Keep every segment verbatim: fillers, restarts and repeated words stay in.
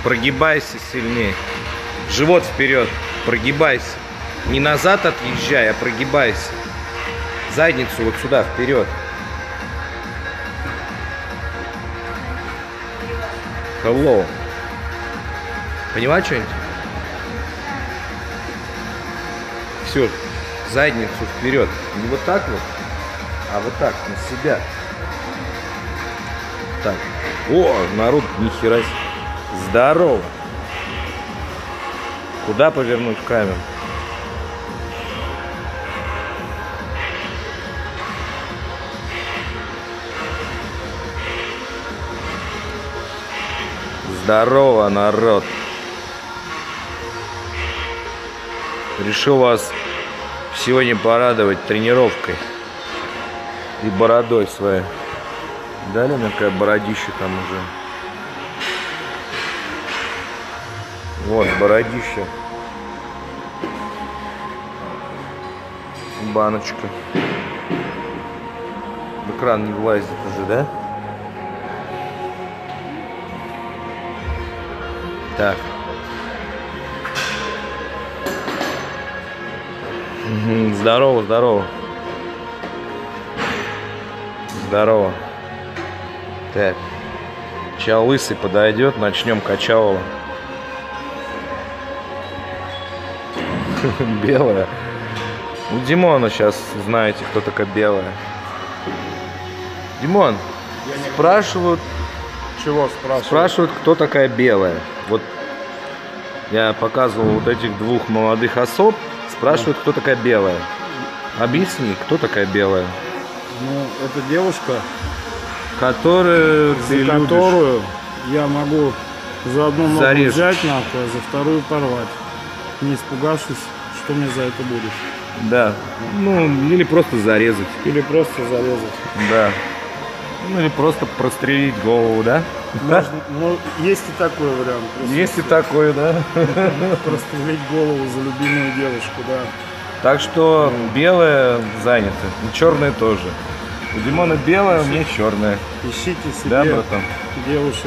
Прогибайся сильнее. Живот вперед. Прогибайся. Не назад отъезжай, а прогибайся. Задницу вот сюда, вперед. Hello. Поняла что-нибудь? Все. Задницу вперед. Не вот так вот, а вот так, на себя. Так. О, народ, нихера. Здорово. Куда повернуть камеру? Здорово, народ. Решил вас сегодня порадовать тренировкой и бородой своей. Дали мне какая бородища там уже. Вот, бородища. Баночка. В экран не влазит уже, да? Так. Здорово, здорово. Здорово. Так. Сейчас лысый подойдет, начнем качалово. Белая. У Димона сейчас знаете, кто такая белая. Димон, спрашивают. Чего спрашивают? Спрашивают, кто такая белая. Вот я показывал вот этих двух молодых особ. Спрашивают, кто такая белая. Объясни, кто такая белая. Ну, это девушка, которую за ты которую любишь. Я могу за одну ногу Зарежешь. взять нахуй, а за вторую порвать. Не испугавшись, что мне за это будет. Да. Ну, или просто зарезать. Или просто зарезать. Да. Ну, или просто прострелить голову, да? Можно, ну, есть и такой вариант. Есть и такой, да? Прострелить голову за любимую девушку, да. Так что белая занята, и черная тоже. У Димона белая, у меня черная. Ищите себе Да, братан? девушек.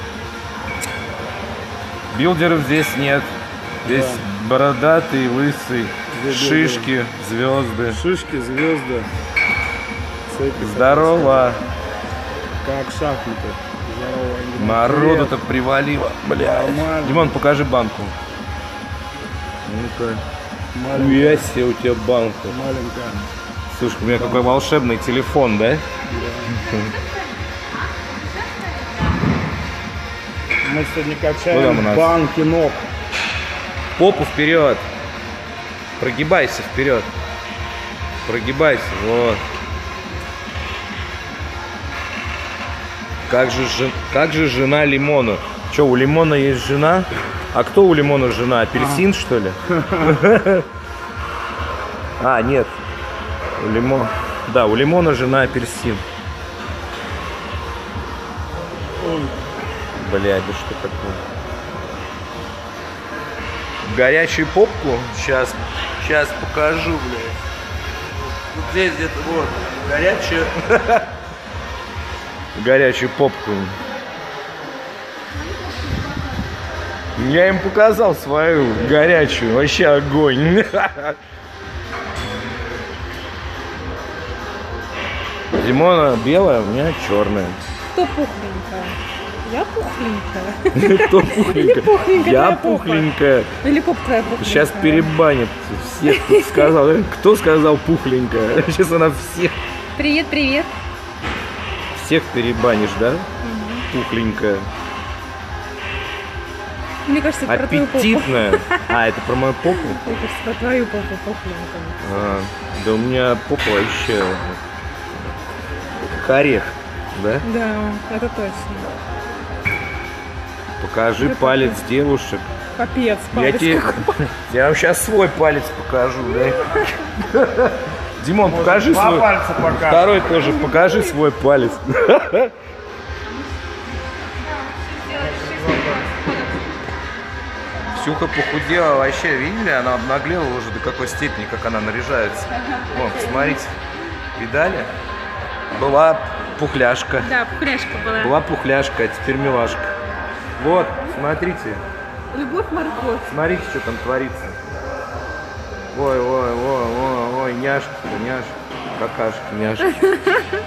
Билдеров здесь нет. Здесь Да. бородатый, лысый, Здесь шишки, звезды. Шишки, звезды. Цепи, Здорово. как шахматы. Здорово. Ангел. Народу-то привалило. Бля. Нормально. Димон, покажи банку. Ну-ка. Маленькая. Нихуя себе у тебя банка. Маленькая. Слушай, у меня какой волшебный телефон, да? Да. Мы сегодня Куда качаем у нас? банки ног. Попу вперед. Прогибайся вперед. Прогибайся. Вот. Как же, жен... как же жена Лимона? Че, у Лимона есть жена? А кто у Лимона жена? Апельсин, а. что ли? А, нет. У Лимона... Да, у Лимона жена апельсин. Блядь, да что такое? Горячую попку? Сейчас, сейчас покажу, блядь. Вот здесь где-то, вот, горячую. Горячую попку. Я им показал свою горячую, вообще огонь. Димона белая, у меня черная. Кто пухленькая? Я пухленькая. Кто пухленькая? пухленькая Я твоя попа? пухленькая. Или попа твоя пухленькая? Сейчас перебанит всех, кто сказал. Кто сказал пухленькая? Сейчас она всех... Привет, привет. Всех перебанишь, да? Угу. Пухленькая. Мне кажется, это про твою попу. Аппетитная. А, это про мою попу? Мне кажется, про твою попу пухленькая. А, да у меня попа вообще как орех, да? Да, это точно. Покажи Это палец точно. девушек. Капец, Я палец. тебе, я вам сейчас свой палец покажу, да? Димон, покажи два свой. пальца покажешь. Второй тоже покажи свой палец. Ксюха похудела вообще, видели? Она обнаглела уже до какой степени, как она наряжается. Вон, посмотрите. Видали? Была пухляшка. Да, пухляшка была. Была пухляшка, а теперь милашка. Вот, смотрите. Любовь морковь. Смотрите, что там творится. Ой, ой, ой, ой, ой, няшки, няшки, какашки, няшки.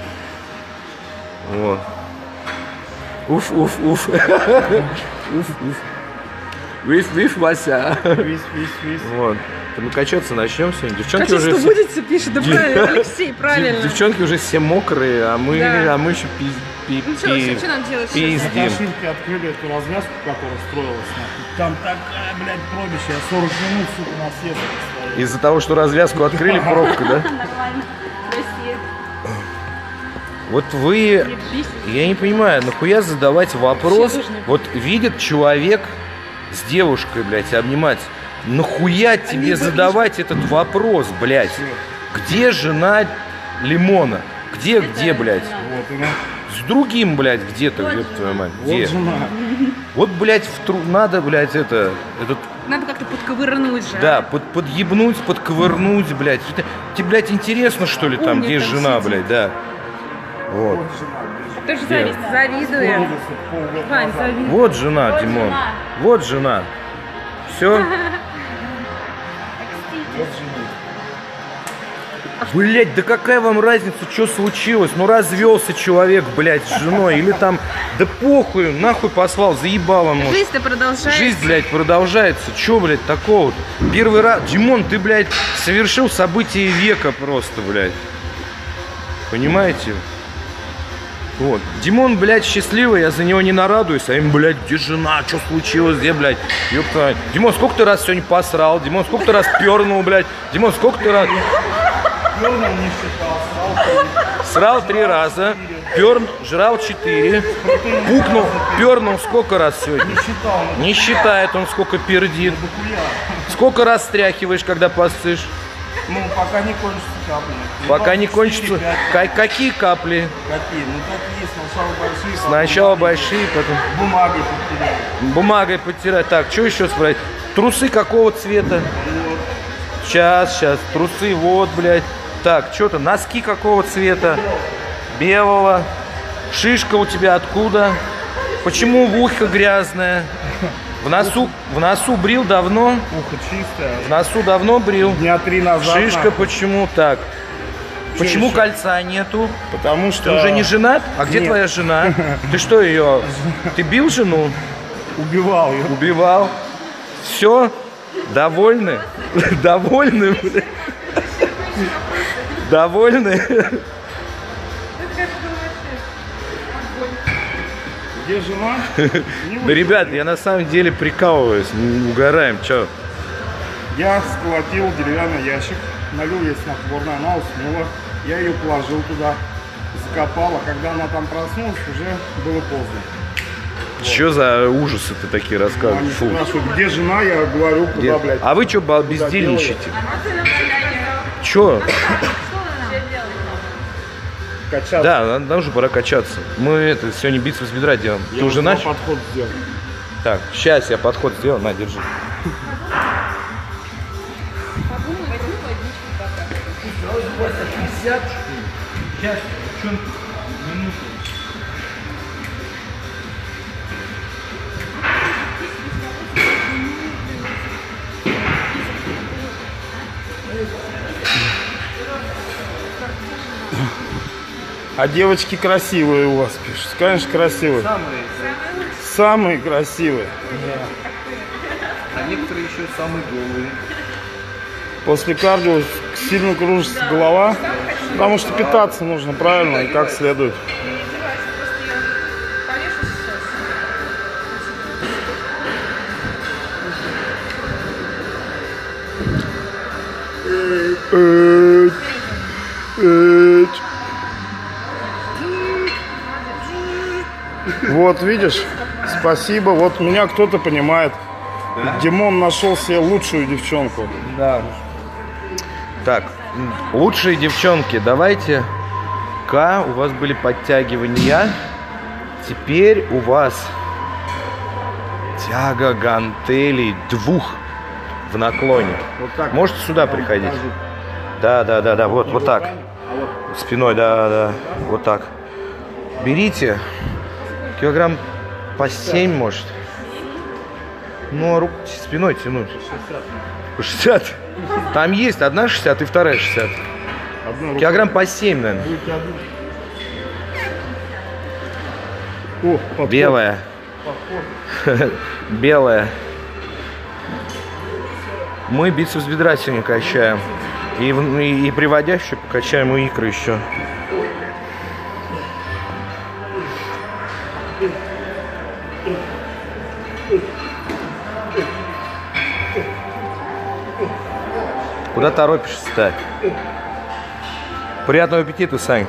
Вот. Уф, уф, уф. Уф, уф. Виф, виф, Вася. Вис, вис, вис. Вот. Мы качаться начнем сегодня. Девчонки Качать, уже что все... будете, пишет, да правильно, Алексей, правильно. Девчонки уже все мокрые, а мы, Да. а мы еще пиз... пи... Ну что, пи- что нам делать? пиздим. Машинки открыли эту развязку, которая строилась. нахуй. Там такая, блядь, пробища. Я сорок минут, сука, на съезд стоял. Из-за того, что развязку открыли, пробка, да? Нормально. Россия. Вот вы, я не понимаю, нахуя задавать вопрос, Вообще тоже не вот видит человек с девушкой, блядь, обнимать, нахуя тебе задавать этот вопрос, блядь? Где жена Лимона? Где, где, блядь? Вот она. С другим, блядь, где-то, ёб твою мать, где? Вот жена. Вот, блядь, в тру... надо, блядь, это, этот, Надо как-то подковырнуть же. да, под, подъебнуть, подковырнуть, блядь. Что-то- тебе, блядь, интересно, что ли, там, Умник где там жена, сидит. блядь, да. Вот. Вот жена. Тоже Где? зависть, завидую. Полгода, полгода Вань, назад. завидую. Вот жена, Димон. Вот жена. Все. Вот жена. Блять, да какая вам разница, что случилось? Ну развелся человек, блядь, с женой. Или там, да похуй, нахуй послал, заебало, может. Жизнь-то продолжается. Жизнь, блядь, продолжается. Че, блядь, такого-то? Первый раз. Димон, ты, блядь, совершил событие века просто, блядь. Понимаете? Вот. Димон, блядь, счастливый, я за него не нарадуюсь. А им, блядь, где жена? Что случилось? Где, блядь? Ёпта. Димон, сколько ты раз сегодня посрал? Димон, сколько ты раз пернул, блядь? Димон, сколько ты раз... Пернул, не считал, срал. Срал три раза, перн, жрал четыре, пукнул, пернул сколько раз сегодня? Не считал, ну, Не считает он, сколько пердит. дохуя. Сколько раз стряхиваешь, когда поссышь? Ну, пока не кончится капли. Пока не четыре, кончится. пять. Ка- Какие капли? Какие? Ну, такие, сначала большие. потом Сначала маленькие. большие, потом Бумагой подтерял. бумагой подтирать. Так, что еще спросить? Трусы какого цвета? Сейчас, сейчас. Трусы, вот, блядь. Так, что-то, носки какого цвета? Белого. Шишка у тебя откуда? Почему в ухо грязное? В носу, в носу брил давно? Ухо чистое. В носу давно брил? Дня три назад. Шишка нахуй. почему так? Почему еще? кольца нету? Потому что... Ты уже не женат? А где Нет. твоя жена? Ты что ее? Ты бил жену? Убивал ее. Убивал? Все? Довольны? Довольны? блядь? Довольны? Где жена? Не Да, ребят, я на самом деле прикалываюсь, м, угораем, чё? Я сколотил деревянный ящик, налил ей снотворное, она уснула. Я ее положил туда, закопал, а когда она там проснулась, уже было поздно. Чё за ужасы ты такие Они рассказываешь? Фу. спрашивают, где жена, я говорю, куда, Где? блядь. А вы чё бал- бездельничаете? Чё? Качаться. Да, нам нам уже пора качаться. Мы это сегодня бицепс бедра делаем. Я Ты уже устал начал? подход сделал. Так, сейчас я подход сделал. На, держи. А девочки красивые у вас пишут. Конечно, красивые. Самые, Самые красивые. а некоторые еще самые голые. После кардио сильно кружится голова, потому что питаться нужно правильно и как следует. Вот видишь, спасибо. Вот меня кто-то понимает. Димон нашел себе лучшую девчонку. Да. Так, м, лучшие девчонки, давайте. К, у вас были подтягивания. Теперь у вас тяга гантелей двух в наклоне. Вот так. Можете сюда приходить. Да, да, да, да, вот, вот так. Спиной, да, да, вот так. Берите килограмм по семь, может. Ну, а руку спиной тянуть. По шестьдесят. Там есть одна шестьдесят и вторая шестьдесят. Одна рука. Килограмм по семь, наверное. Будете одну. О, подход. Белая. Подход. Белая. Мы бицепс бедра сегодня качаем. И, в- и, и приводящую покачаем, и икры еще. Куда торопишься-то? Приятного аппетита, Сань.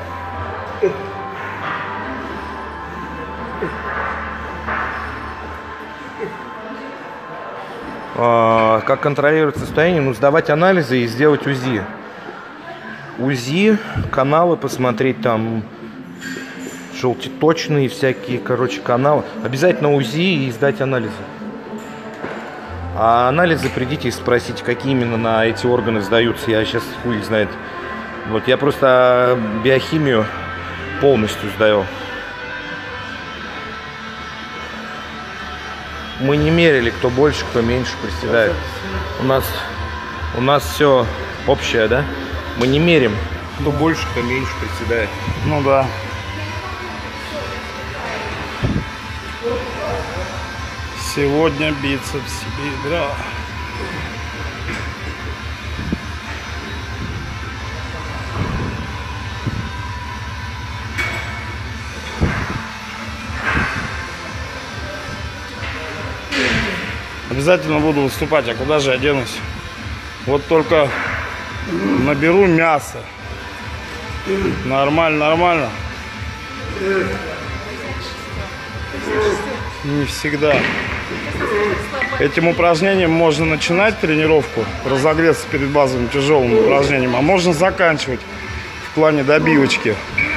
А, как контролировать состояние? Ну, сдавать анализы и сделать УЗИ. УЗИ, каналы посмотреть там, желтиточные всякие, короче, каналы. Обязательно УЗИ и сдать анализы. А анализы придите и спросите, какие именно на эти органы сдаются. Я сейчас хуй их знает. Вот я просто биохимию полностью сдаю. Мы не мерили, кто больше, кто меньше приседает. У нас, у нас все общее, да? Мы не мерим, кто больше, кто меньше приседает. Ну да. Сегодня бицепс бедра. Обязательно буду выступать, а куда же я денусь? Вот только наберу мясо. Нормально, нормально. Не всегда. Этим упражнением можно начинать тренировку, разогреться перед базовым тяжелым упражнением, а можно заканчивать в плане добивочки.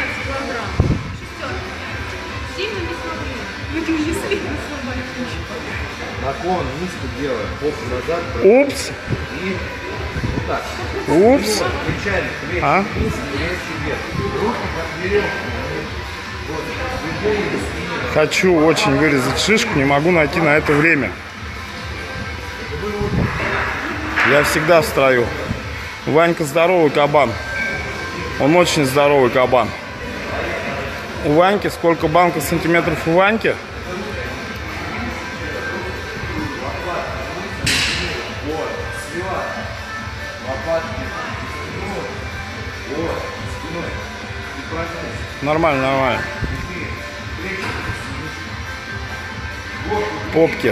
Наклон низко делаем, попу назад. Упс. И вот так. Упс. Плечами вверх, А? вниз, резкий вверх. Руки как веревка. Вот. Прикольно, спине. Хочу очень вырезать шишку, не могу найти на это время. Я всегда в строю. Ванька здоровый кабан. Он очень здоровый кабан. У Ваньки сколько банков сантиметров у Ваньки? Нормально, нормально. Попки.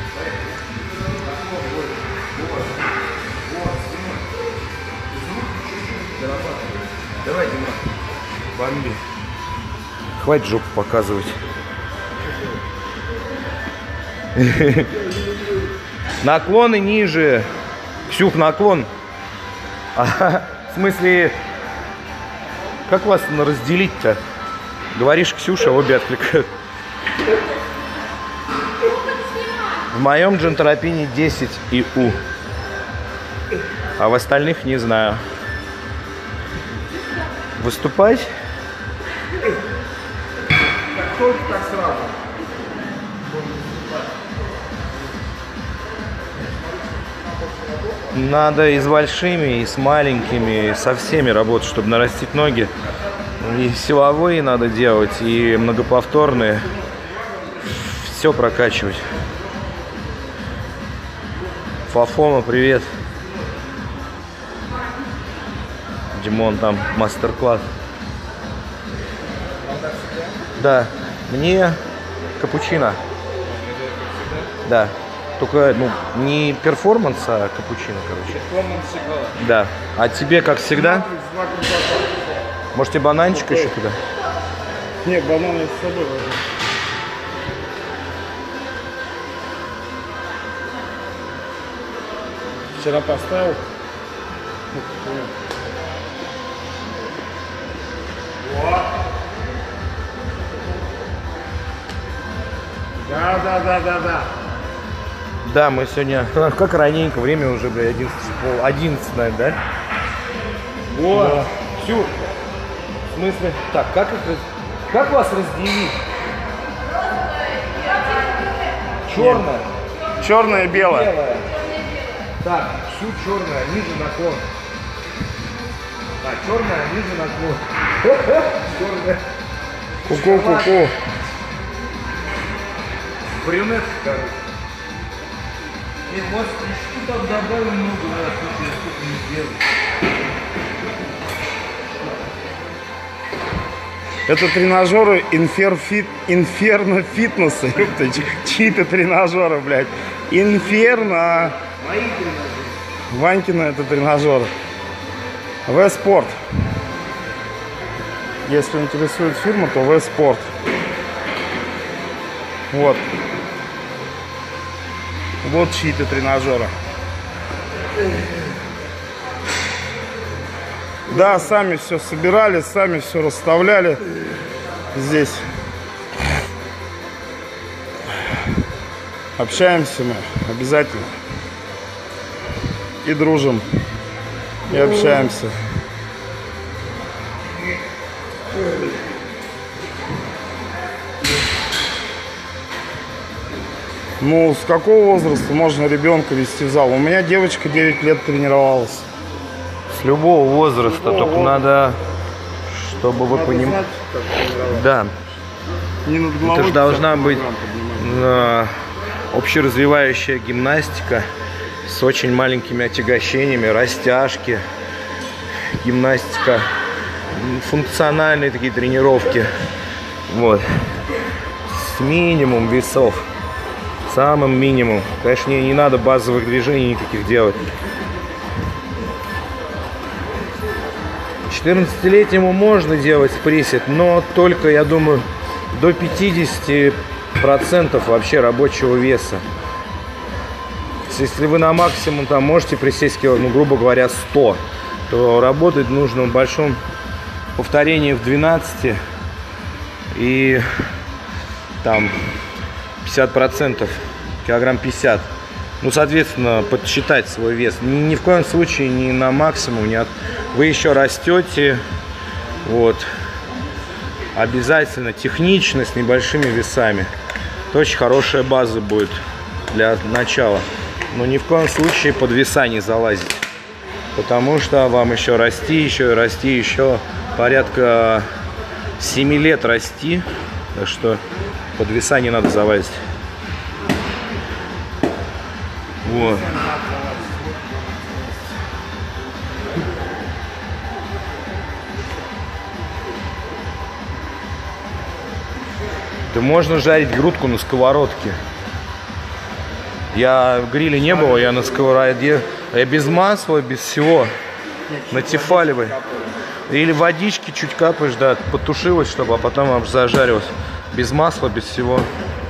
Давай, Дима, бомби. Хватит жопу показывать. Наклоны ниже. Ксюх, наклон. А, в смысле, как вас разделить-то? Говоришь, Ксюша, обе откликают. В моем джентеропине десять и У. А в остальных не знаю. Выступать? Как только, так сразу. Надо и с большими, и с маленькими, и со всеми работать, чтобы нарастить ноги. И силовые надо делать, и многоповторные. Все прокачивать. Фафома, привет. Димон, там мастер-класс. Да, мне капучино. Да. Только, ну, не перформанс, а капучино, короче. Да. А тебе, как всегда? Может, тебе бананчик еще туда? Нет, банан я с собой возьму. Вчера поставил. Да, да, да, да, да. Да, мы сегодня, как раненько, время уже, бля, одиннадцать, пол, одиннадцать, наверное, да? Вот. Да. Всю. В смысле? Так, как их, как вас разделить? Черная. Черное и белое. Белая. Так, всю черная, ниже наклон. Так, черная, ниже наклон. Черная. Ку-ку-ку-ку. Брюнет, короче. И вот еще там добавим много, надо сколько сколько не сделать. Это тренажеры инферфит, инферно фитнеса. ёпта, Чьи-то тренажеры, блядь. Инферно. Мои тренажеры. Ванькина это тренажер. В-спорт. Если интересует фирма, то В-спорт. Вот. Вот чьи-то тренажеры. Да, сами все собирали, сами все расставляли здесь. Общаемся мы обязательно. И дружим. И общаемся. Ну, с какого возраста можно ребенка вести в зал? У меня девочка девять лет тренировалась. С любого возраста, любого только возраста. надо, чтобы вы понимали. Да, Не над головой это же должна пятьдесят быть килограмм поднимать. э, общеразвивающая гимнастика с очень маленькими отягощениями, растяжки, гимнастика, функциональные такие тренировки. Вот. С минимум весов. Самым минимум. Конечно, не, не надо базовых движений никаких делать. четырнадцатилетнему можно делать спрессит, но только, я думаю, до пятидесяти процентов вообще рабочего веса. Если вы на максимум там можете присесть, ну, грубо говоря, сто, то работать нужно в большом повторении в двенадцати и там пятьдесят процентов, килограмм пятьдесят. Ну, соответственно, подсчитать свой вес. Ни, ни в коем случае не на максимум. Не от... Вы еще растете. Вот. Обязательно технично, с небольшими весами. Это очень хорошая база будет для начала. Но ни в коем случае под веса не залазить. Потому что вам еще расти, еще и расти, еще порядка семи лет расти. Так что под веса не надо залазить. Вот. Да можно жарить грудку на сковородке. Я в гриле не было, я на сковороде. Я без масла, без всего. На тефалевой. Или водички чуть капаешь, да, потушилась, чтобы, а потом аж зажарилась. Без масла, без всего.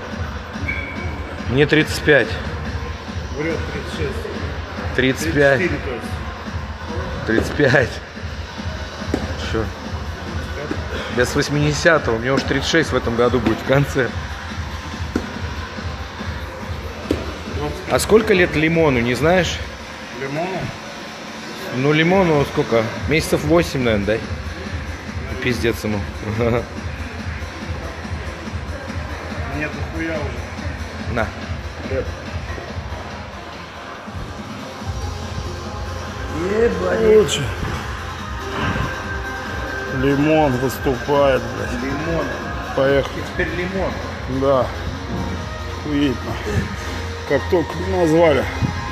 Мне тридцать пять. Врет тридцать шесть. тридцать пять. тридцать четыре, то есть. тридцать пять. Чё? Я с восьмидесятого, мне уже тридцать шесть в этом году будет в конце. А сколько лет лимону, не знаешь? Лимону? Ну, лимону сколько? Месяцев восемь, наверное, дай. Пиздец ему. Нет, нахуя уже. На. Лучше. Лимон выступает, блядь. Лимон. Поехали. Теперь лимон. Да. Охуительно. Как только назвали.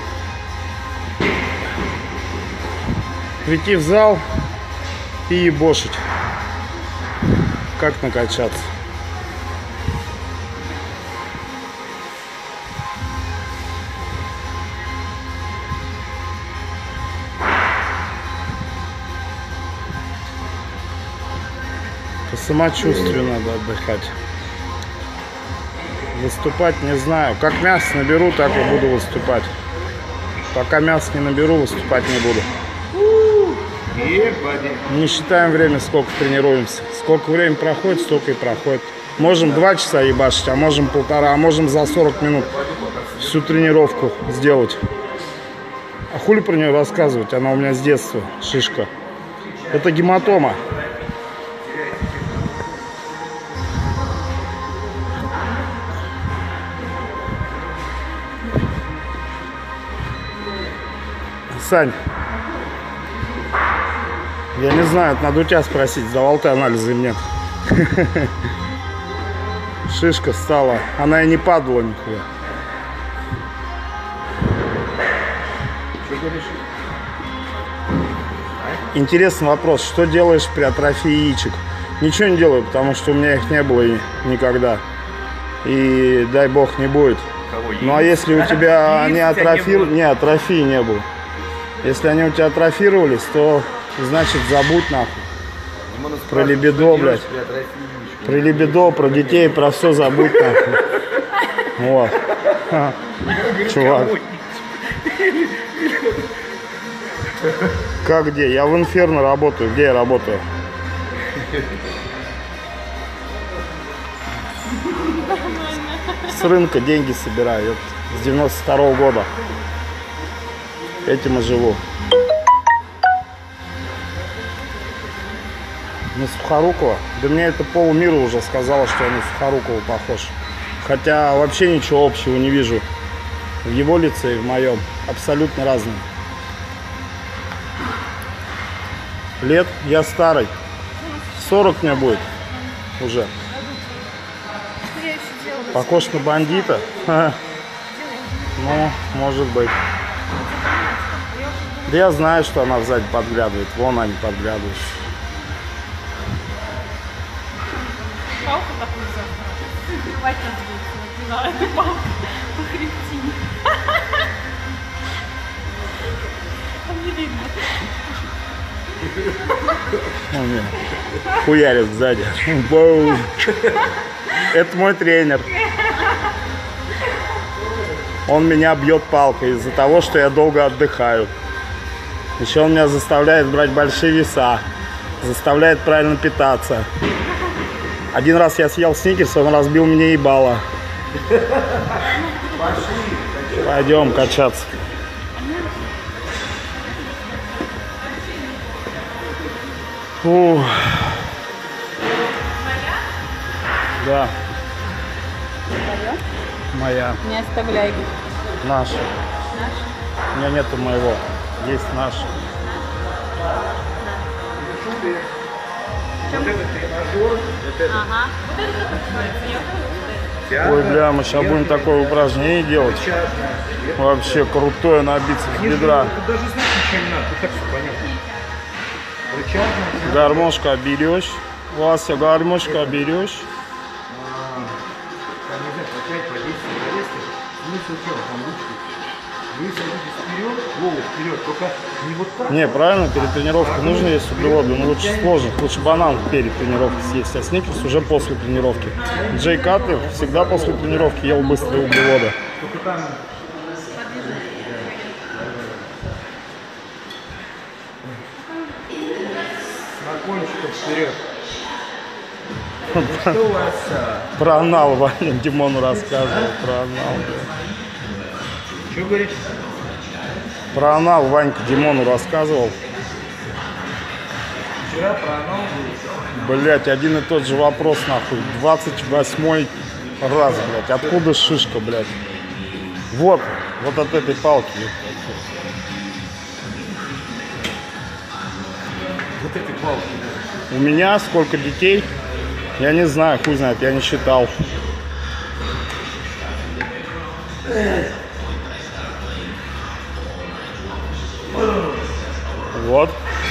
Прийти в зал и ебошить. Как накачаться. По самочувствию надо отдыхать. Выступать не знаю. Как мясо наберу, так и буду выступать. Пока мясо не наберу, выступать не буду. Не считаем время, сколько тренируемся. Сколько времени проходит, столько и проходит. Можем два часа ебашить, а можем полтора, а можем за сорок минут всю тренировку сделать. А хули про нее рассказывать? Она у меня с детства, шишка. Это гематома. Сань, я не знаю, это надо у тебя спросить, сдавал ты анализы или нет. Шишка стала, она и не падала нихуя. Что говоришь? Интересный вопрос, что делаешь при атрофии яичек? Ничего не делаю, потому что у меня их не было и никогда. И дай бог не будет. Кого, ну а если у тебя они атрофировались, не, не, атрофии не было. Если они у тебя атрофировались, то значит забудь нахуй. Про либидо, блядь. Про либидо, про детей, про все забудь нахуй. Вот. Ха. Чувак. Как где? Я в Инферно работаю. Где я работаю? С рынка деньги собираю. С девяносто второго года. Этим и живу. На Сухорукова? Да мне это полмира уже сказала, что я на Сухорукова похож. Хотя вообще ничего общего не вижу. В его лице и в моем. Абсолютно разные. Лет? Я старый. сорок мне будет уже. Похож на бандита? Ха. Ну, может быть. Да я знаю, что она сзади подглядывает. Вон они подглядывают. Палку такую завтра. Хватит не знаю, палку по хребтине. Там не видно. Он меня хуярит сзади. Это мой тренер. Он меня бьет палкой из-за того, что я долго отдыхаю. Еще он меня заставляет брать большие веса. Заставляет правильно питаться. Один раз я съел сникерс, он разбил мне ебало. Пойдем качаться. Фу. Да. Моя. Не оставляй. Наша. Наш? У меня нету моего. Есть наш. Ага. Ой, бля, мы сейчас будем такое упражнение делать. Вообще крутое на бицепс бедра. Даже знать ничего не надо, ты так все понятно. Гармошка берешь. Вася, гармошка берешь. Вы садитесь вперед, голову вперед, только не вот так. Не, правильно, перед тренировкой нужно есть углеводы, но лучше сложно. Лучше банан перед тренировкой съесть, а сникерс уже после тренировки. Джей Катлер всегда после тренировки ел быстрые углеводы. Только там... На кончиках вперед. Что у вас? Про анал Ваня Димону рассказывал, про анал. Что говоришь? Про анал Ванька Димону рассказывал. Вчера про анал был. Блять, один и тот же вопрос, нахуй. двадцать восьмой раз, блять. Откуда шишка, блять? Вот, вот от этой палки. Вот эти палки. У меня сколько детей? Я не знаю, хуй знает, я не считал. Вот.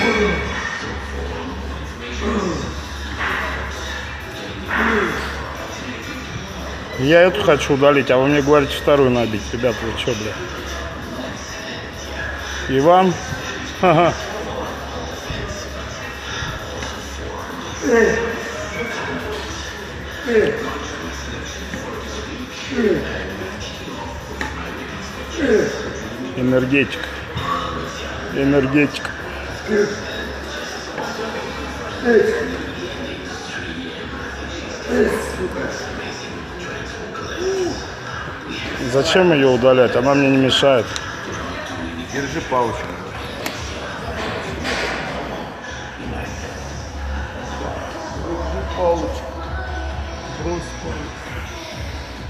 Я эту хочу удалить, а вы мне говорите вторую набить. Ребята, вы что, бля? Иван? Ха-ха. Энергетик. Энергетик. Зачем ее удалять? Она мне не мешает. Держи палочку.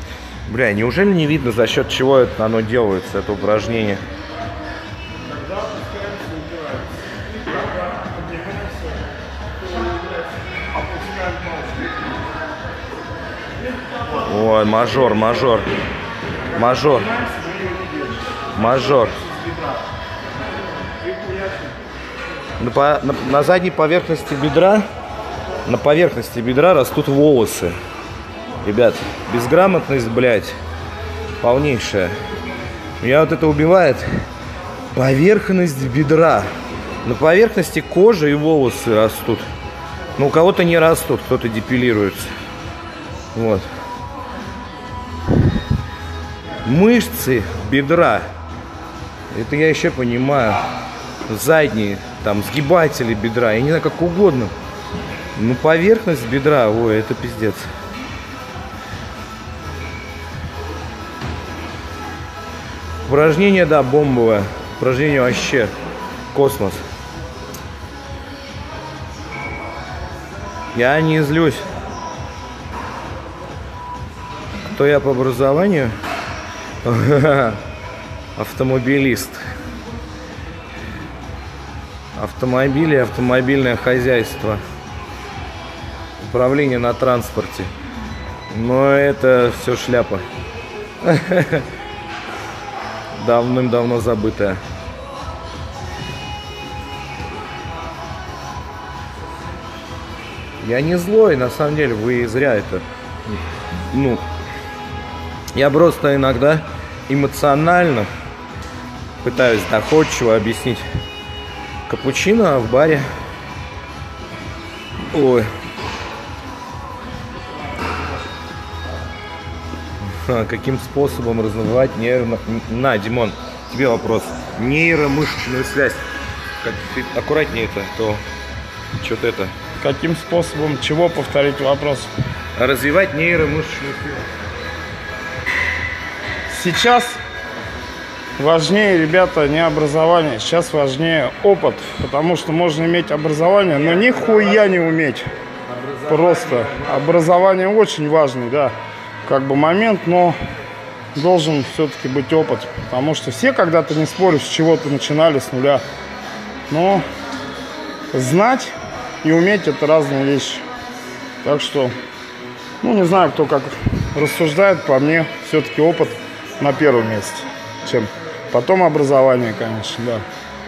Бля, неужели не видно, за счет чего это оно делается, это упражнение? Ой, мажор, мажор. Мажор. Мажор. На, по, на, на задней поверхности бедра, на поверхности бедра растут волосы. Ребят, безграмотность, блядь, полнейшая. Меня вот это убивает. Поверхность бедра. На поверхности кожи и волосы растут. Но у кого-то не растут, кто-то депилируется. Вот. Мышцы бедра. Это я еще понимаю. Задние, там, сгибатели бедра. Я не знаю, как угодно. Ну, поверхность бедра, ой, это пиздец. Упражнение, да, бомбовое. Упражнение вообще космос. Я не злюсь. Кто я по образованию? Автомобилист. Автомобили, автомобильное хозяйство. Управление на транспорте. Но это все шляпа. Давным-давно забытая. Я не злой, на самом деле, вы зря это. Ну, я просто иногда эмоционально пытаюсь доходчиво объяснить. Капучино в баре. Ой. А, каким способом развивать нейро... На, Димон, тебе вопрос. Нейромышечную связь. Как ты аккуратнее это, то что-то это. Каким способом? Чего повторить вопрос? Развивать нейромышечную связь. Сейчас важнее, ребята, не образование. Сейчас важнее опыт. Потому что можно иметь образование, но нихуя не уметь. Просто. Образование очень важный, да, как бы момент, но должен все-таки быть опыт. Потому что все когда-то, не спорю, с чего-то начинали с нуля. Но знать и уметь — это разные вещи. Так что, ну, не знаю, кто как рассуждает, по мне все-таки опыт на первом месте, чем потом образование, конечно, да.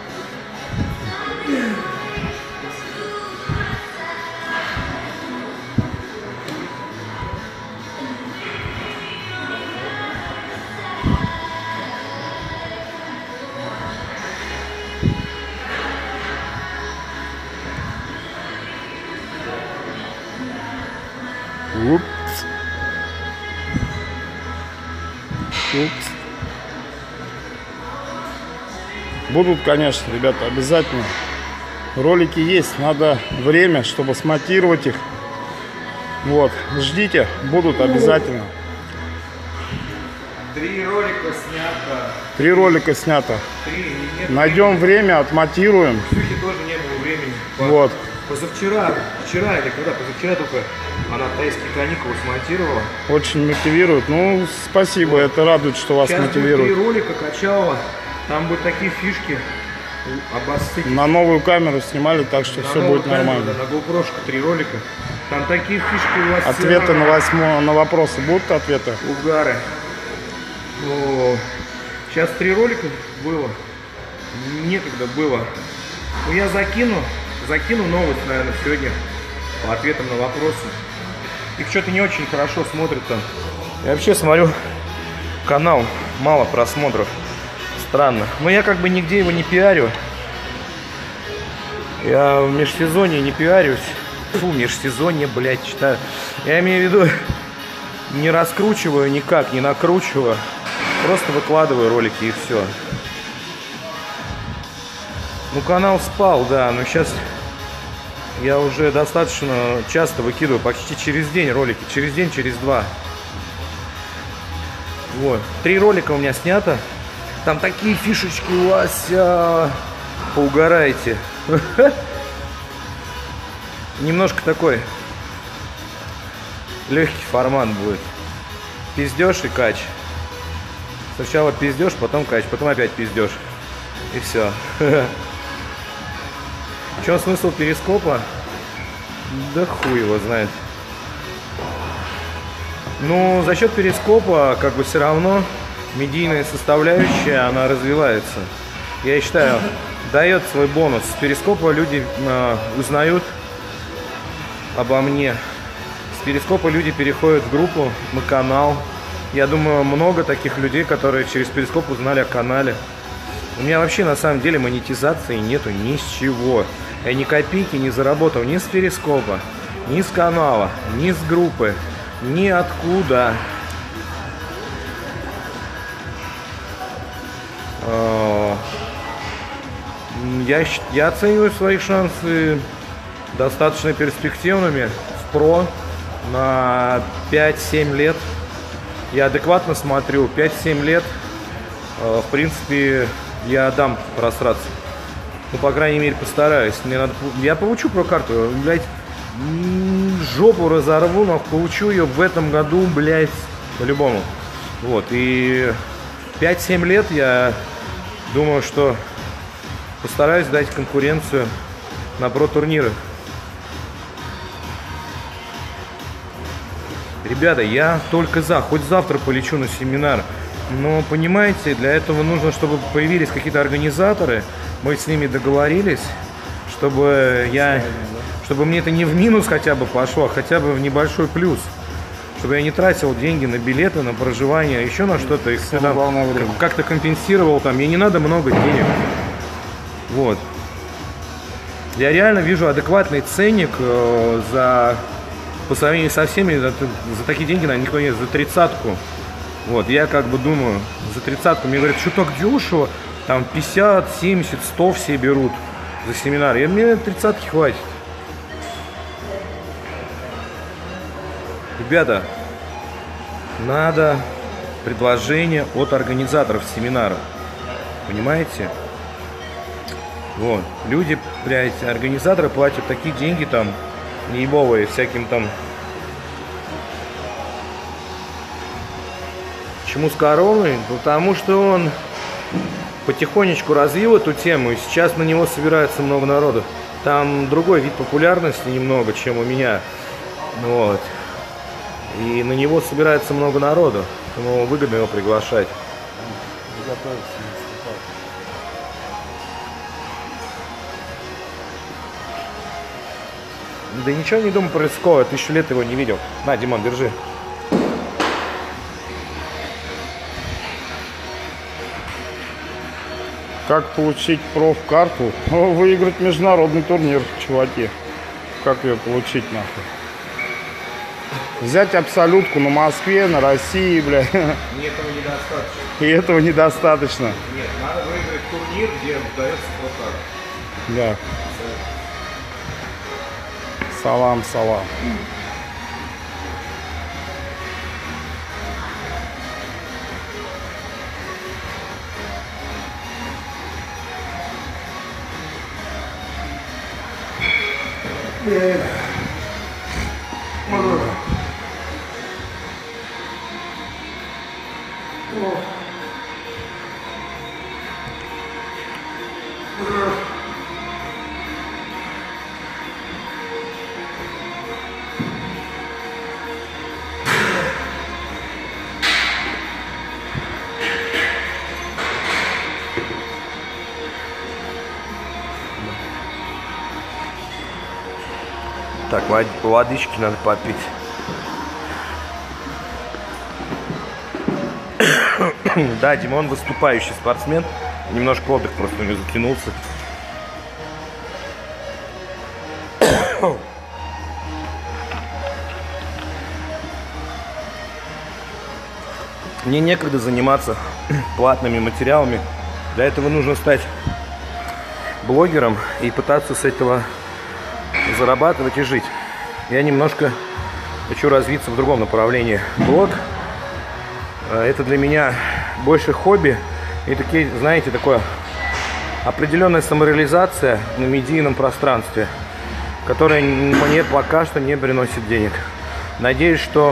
Упс. Упс. Будут, конечно, ребята, обязательно. Ролики есть, надо время, чтобы смонтировать их. Вот, ждите, будут обязательно. Три ролика снято. Три ролика снято. Три. Нет, Найдем время, отмонтируем. Ксюхе тоже не было времени. Вот. Позавчера, вчера или когда, позавчера только она тайские каникулы смонтировала. Очень мотивирует. Ну, спасибо, вот. Это радует, что вас сейчас мотивирует. Три ролика качала, там будут такие фишки. Обоссыть. На новую камеру снимали, так что на все будет камеру, нормально. Да, на GoPro-шка три ролика. Там такие фишки у вас. Ответы на, восьмо, на вопросы будут ответы? Угары. О, сейчас три ролика было. Некогда было. Ну, я закину. Закину новость, наверное, сегодня по ответам на вопросы. Их что-то не очень хорошо смотрят там. Я вообще смотрю канал, мало просмотров. Странно. Но я как бы нигде его не пиарю. Я в межсезонье не пиарюсь. Фу, межсезонье, блядь, читаю. Я имею в виду, не раскручиваю никак, не накручиваю. Просто выкладываю ролики и все. Ну, канал спал, да, но сейчас я уже достаточно часто выкидываю, почти через день ролики. Через день, через два. Вот. Три ролика у меня снято. Там такие фишечки у вас, а, поугараете. Немножко такой легкий формат будет. Пиздеж и кач. Сначала пиздеж, потом кач, потом опять пиздеж. И все. В чем смысл перископа? Да хуй его знает. Ну, за счет перископа, как бы, все равно медийная составляющая, она развивается. Я считаю, дает свой бонус. С перископа люди э, узнают обо мне. С перископа люди переходят в группу, на канал. Я думаю, много таких людей, которые через перископ узнали о канале. У меня вообще на самом деле монетизации нету ни с чего. Я ни копейки не заработал ни с перископа, ни с канала, ни с группы, ни откуда. Я, я оцениваю свои шансы достаточно перспективными в про на пять-семь лет. Я адекватно смотрю, пять-семь лет, в принципе, я дам просраться. Ну, по крайней мере, постараюсь. Мне надо... Я получу про карту, блядь, жопу разорву, но получу ее в этом году, блядь, по-любому. Вот, и пять-семь лет я думаю, что постараюсь дать конкуренцию на про-турнирах. Ребята, я только за, хоть завтра полечу на семинар. Но, понимаете, для этого нужно, чтобы появились какие-то организаторы. Мы с ними договорились, чтобы я, чтобы мне это не в минус хотя бы пошло, а хотя бы в небольшой плюс. Чтобы я не тратил деньги на билеты, на проживание, еще на что-то. Их как-то компенсировал там. Мне не надо много денег. Вот. Я реально вижу адекватный ценник э, за... По сравнению со всеми, за, за такие деньги, наверное, никто нет, за тридцатку. Вот, я как бы думаю, за тридцатку, мне говорят, что так дешево, там пятьдесят, семьдесят, сто все берут за семинар. И мне тридцатки хватит. Ребята, надо предложение от организаторов семинара. Понимаете? Вот, люди, блядь, организаторы платят такие деньги там, неебовые, всяким там. Почему с короной? Потому что он потихонечку развил эту тему, и сейчас на него собирается много народу. Там другой вид популярности немного, чем у меня. Вот. И на него собирается много народу, поэтому выгодно его приглашать. Да ничего не думаю про Рыцкого, тысячу лет его не видел. На, Димон, держи. Как получить проф-карту? Выиграть международный турнир, чуваки. Как ее получить, нахуй? Взять абсолютку на Москве, на России, бля. И этого недостаточно. И этого недостаточно. Нет, надо выиграть турнир, где дается проф-карта. Да. Салам, салам. Так, водички надо попить. Да, Димон выступающий спортсмен. Немножко отдых просто у него затянулся. Мне некогда заниматься платными материалами. Для этого нужно стать блогером и пытаться с этого зарабатывать и жить. Я немножко хочу развиться в другом направлении. Блог — это для меня больше хобби и такие, знаете, такое определенная самореализация на медийном пространстве, которая мне пока что не приносит денег. Надеюсь, что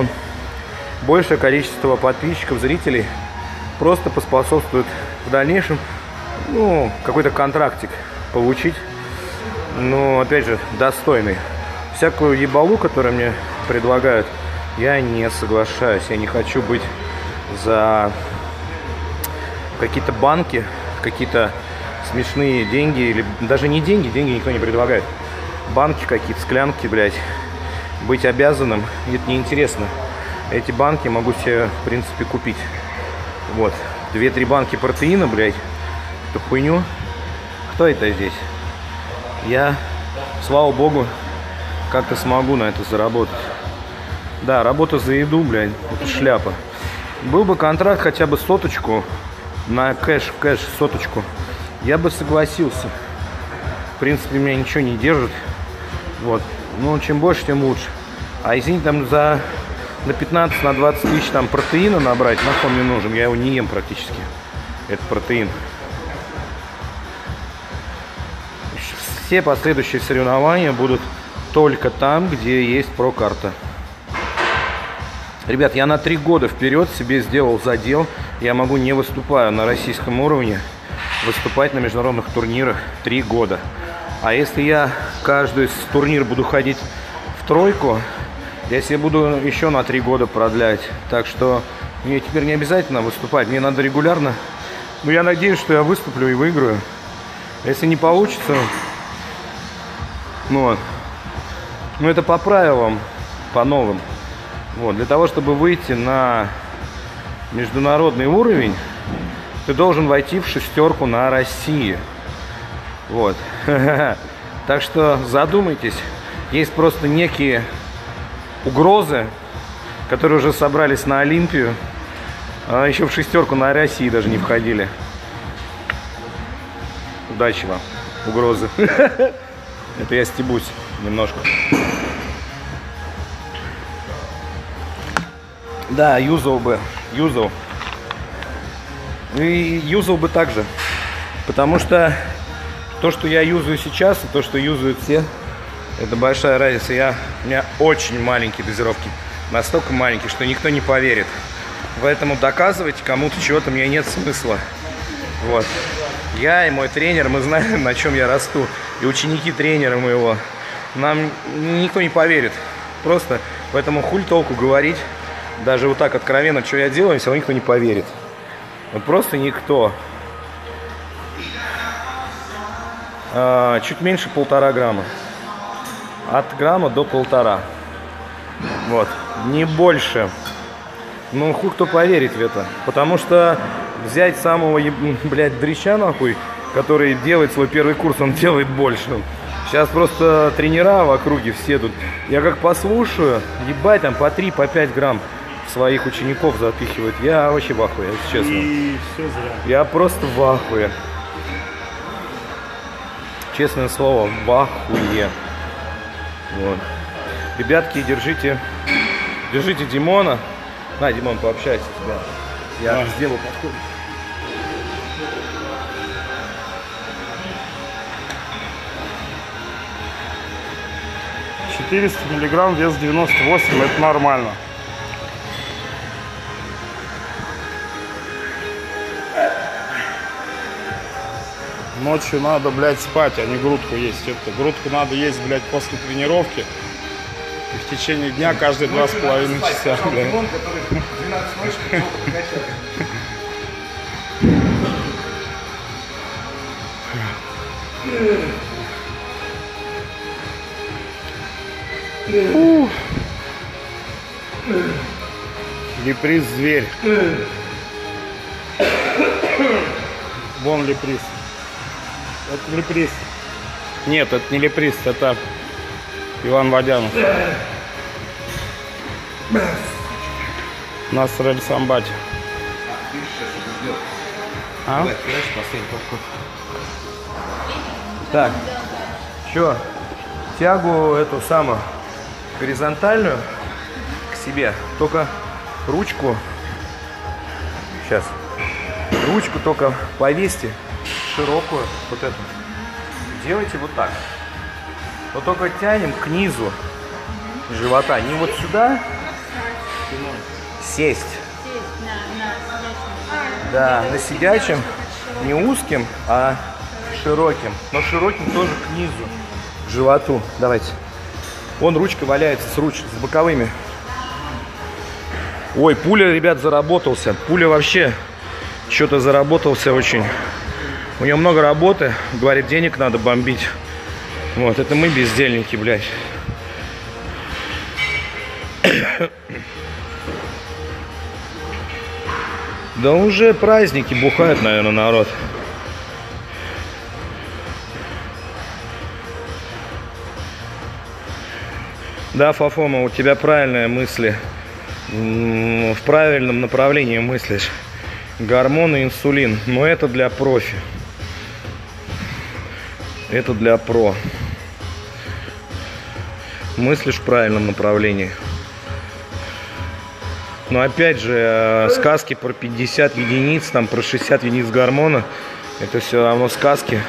большее количество подписчиков, зрителей просто поспособствует в дальнейшем ну, какой-то контрактик получить. Но, опять же, достойный. Всякую ебалу, которую мне предлагают, я не соглашаюсь. Я не хочу быть за какие-то банки, какие-то смешные деньги. Или даже не деньги, деньги никто не предлагает. Банки какие-то, склянки, блядь. Быть обязанным, это неинтересно. Эти банки могу себе, в принципе, купить. Вот. Две-три банки протеина, блядь. Эту хуйню. Кто это здесь? Я, слава богу, как-то смогу на это заработать. Да, работа за еду, блядь, это шляпа. Был бы контракт хотя бы соточку на кэш, кэш, соточку, я бы согласился. В принципе, меня ничего не держит. Вот. Ну, чем больше, тем лучше. А извините, там за на пятнадцать, на двадцать тысяч там протеина набрать, нахуй мне нужен. Я его не ем практически. Это протеин. Все последующие соревнования будут только там, где есть прокарта. Ребят, я на три года вперед себе сделал задел. Я могу, не выступая на российском уровне, выступать на международных турнирах три года. А если я каждый из турнир буду ходить в тройку, я себе буду еще на три года продлять. Так что мне теперь не обязательно выступать. Мне надо регулярно. Но я надеюсь, что я выступлю и выиграю. Если не получится, ну вот. Ну это по правилам, по новым. Вот. Для того, чтобы выйти на международный уровень, ты должен войти в шестерку на России. Вот. Так что задумайтесь. Есть просто некие угрозы, которые уже собрались на Олимпию, а еще в шестерку на России даже не входили. Удачи вам, угрозы. Это я стебусь немножко. Да, юзал бы, юзал. И юзал бы также. Потому что то, что я юзаю сейчас, и то, что юзают все, это большая разница. Я, у меня очень маленькие дозировки. Настолько маленькие, что никто не поверит. Поэтому доказывать кому-то чего-то мне нет смысла. Вот. Я и мой тренер, мы знаем, на чем я расту. И ученики тренера моего. Нам никто не поверит. Просто поэтому хуль толку говорить. Даже вот так откровенно, что я делаю, все равно никто не поверит. Вот просто никто. А, чуть меньше полтора грамма. От грамма до полтора. Вот. Не больше. Ну, хуй кто поверит в это. Потому что взять самого, блядь, дрища, нахуй, который делает свой первый курс, он делает больше. Сейчас просто тренера в округе все тут. Я как послушаю, ебать, там по три, по пять грамм своих учеников запихивают. Я вообще в ахуе, если честно. И все зря. Я просто в ахуе. Честное слово, в ахуе. Вот. Ребятки, держите, держите Димона. На, Димон, пообщайся с тебя. Я а. сделаю подход. четыреста миллиграмм, вес девяносто восемь, это нормально. Ночью надо, блядь, спать, а не грудку есть. Это, грудку надо есть, блядь, после тренировки. И в течение дня каждые два с половиной часа, блядь. Леприз зверь. Вон леприз. Это леприз. Нет, это не леприз, это Иван Водянов. Насрель Самбати. А? Так, что? Тягу эту самую горизонтальную к себе. Только ручку. Сейчас. Ручку только повесьте. Широкую, вот эту. Делайте вот так. Вот только тянем к низу живота. Не вот сюда. Сесть. Сесть на, на сидячем. Да, на сидячем. не узким, а широким. Но широким тоже к низу, к животу. Давайте. Вон ручка валяется с руч, с боковыми. Ой, пуля, ребят, заработался. Пуля вообще что-то заработался очень. У него много работы. Говорит, денег надо бомбить. Вот, это мы бездельники, блядь. Да уже праздники, бухают, наверное, народ. Да, Фафома, у тебя правильные мысли. В правильном направлении мыслишь. Гормоны, инсулин. Но это для профи. Это для про. Мыслишь в правильном направлении. Но опять же, сказки про пятьдесят единиц, там про шестьдесят единиц гормона, это все равно сказки.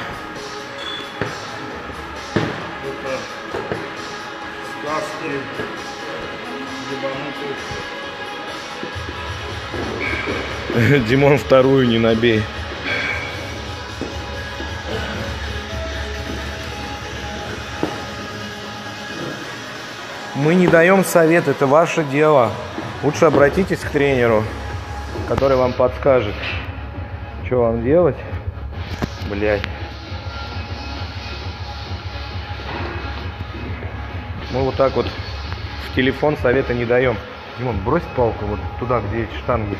Димон, вторую не набей. Мы не даем совет, это ваше дело. Лучше обратитесь к тренеру, который вам подскажет, что вам делать. Блять. Мы вот так вот в телефон совета не даем. Димон, брось палку вот туда, где эти штанги.